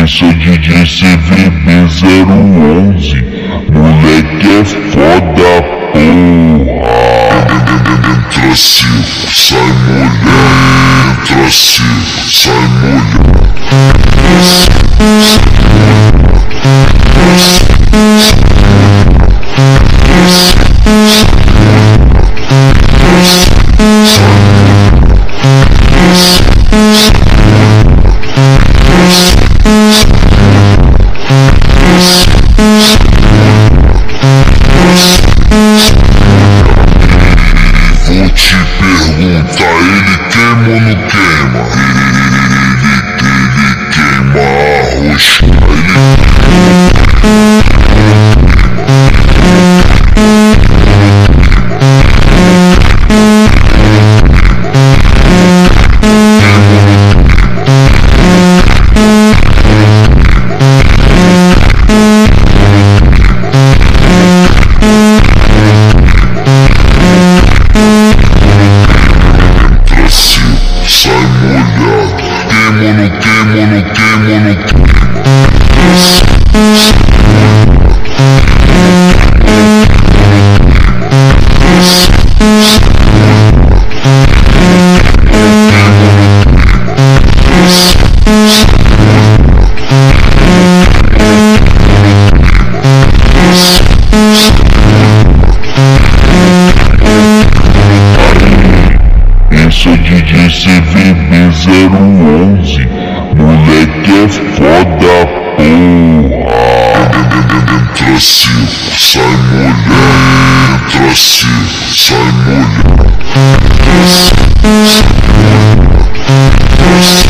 Esse é o DJ CVB011, moleque é foda, porra. Entra cinco, sai molhado. Entra cinco, sai molhado. Vou te perguntar, ele queima ou não queima? Ele queima arroz. Sai molhado, queima ou não queima, não queima, não queima. Esse é o DJ CVB011, moleque é foda, porra. Entra cinco, sai molhado. Entra cinco, sai molhado.